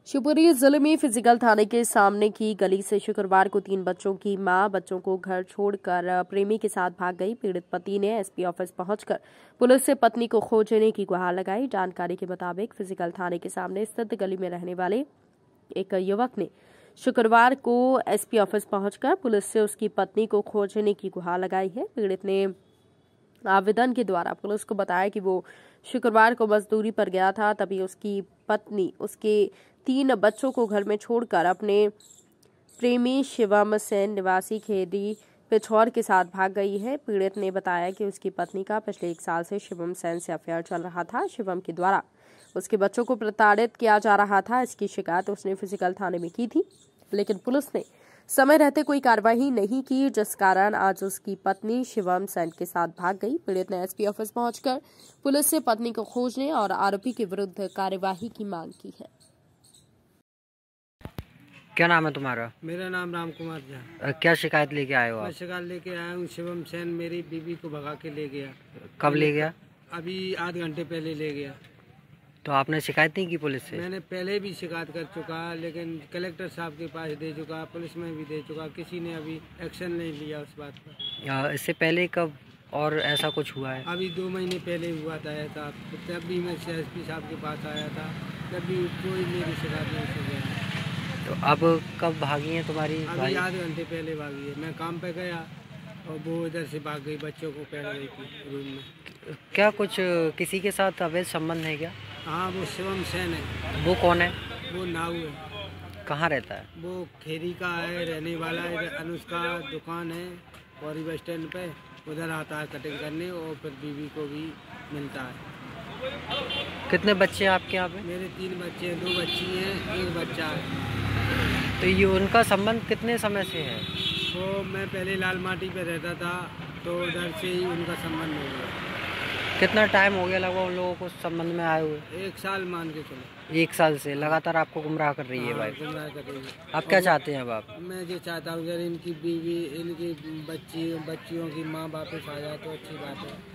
शिवपुरी जिले में फिजिकल थाने के सामने की गली से शुक्रवार को 3 बच्चों की मां बच्चों को घर छोड़कर प्रेमी के साथ भाग गई। पीड़ित पति ने एसपी ऑफिस पहुंचकर पुलिस से पत्नी को खोजने की गुहार लगाई। जानकारी के मुताबिक फिजिकल थाने के सामने स्थित गली में रहने वाले एक युवक ने शुक्रवार को एसपी ऑफिस पहुंचकर पुलिस से उसकी पत्नी को खोजने की गुहार लगाई है। पीड़ित ने आवेदन के द्वारा पुलिस को बताया कि वो शुक्रवार को मजदूरी पर गया था, तभी उसकी पत्नी उसके 3 बच्चों को घर में छोड़कर अपने प्रेमी शिवम सेन निवासी खेड़ी पिछौर के साथ भाग गई है। पीड़ित ने बताया कि उसकी पत्नी का पिछले 1 साल से शिवम सेन से अफेयर चल रहा था। शिवम के द्वारा उसके बच्चों को प्रताड़ित किया जा रहा था। इसकी शिकायत उसने फिजिकल थाने में की थी, लेकिन पुलिस ने समय रहते कोई कार्रवाई नहीं की, जिस कारण आज उसकी पत्नी शिवम सेन के साथ भाग गई। पीड़ित ने एसपी ऑफिस पहुंचकर पुलिस से पत्नी को खोजने और आरोपी के विरुद्ध कार्यवाही की मांग की है। क्या नाम है तुम्हारा? मेरा नाम राम कुमार झा। क्या शिकायत लेके आए हो आप? मैं शिकायत लेके आया हूँ। शिवम सेन मेरी बीवी को भगा के ले गया। कब ले गया? अभी आध घंटे पहले ले गया। तो आपने शिकायत नहीं की पुलिस से? मैंने पहले भी शिकायत कर चुका, लेकिन कलेक्टर साहब के पास दे चुका, पुलिस में भी दे चुका, किसी ने अभी एक्शन नहीं लिया उस बात पर। इससे पहले कब और ऐसा कुछ हुआ है? अभी 2 महीने पहले हुआ था ऐसा। तब भी मैं एसपी साहब के पास आया था, तब भी कोई मेरी शिकायत नहीं सुन गया। तो अब कब भागी है तुम्हारी? अभी आधे घंटे पहले भागी है। मैं काम पे गया और वो इधर से भाग गई, बच्चों को पहन रही थी रूम में। क्या कुछ किसी के साथ अवैध संबंध है क्या? हाँ, वो शिवम सेन है। वो कौन है? वो नाऊ है। कहाँ रहता है? वो खेरी का है, रहने वाला है। अनुष्का दुकान है पौरी बस स्टैंड पे, उधर आता है कटिंग करने और फिर बीवी को भी मिलता है। कितने बच्चे हैं आपके यहाँ पे? मेरे 3 बच्चे हैं, 2 बच्ची हैं, 1 बच्चा है। तो ये उनका संबंध कितने समय से है? वो मैं पहले लाल माटी पे रहता था, तो उधर से ही उनका संबंध हो गया। कितना टाइम हो गया लगभग उन लोगों को संबंध में आए हुए? 1 साल मान के चलो। 1 साल से लगातार आपको गुमराह कर रही है भाई? गुमराह कर रही है। आप क्या चाहते हैं अब आप? मैं ये चाहता हूँ अगर इनकी बीवी, इनकी बच्चियों की माँ वापस आ जाए तो अच्छी बात है।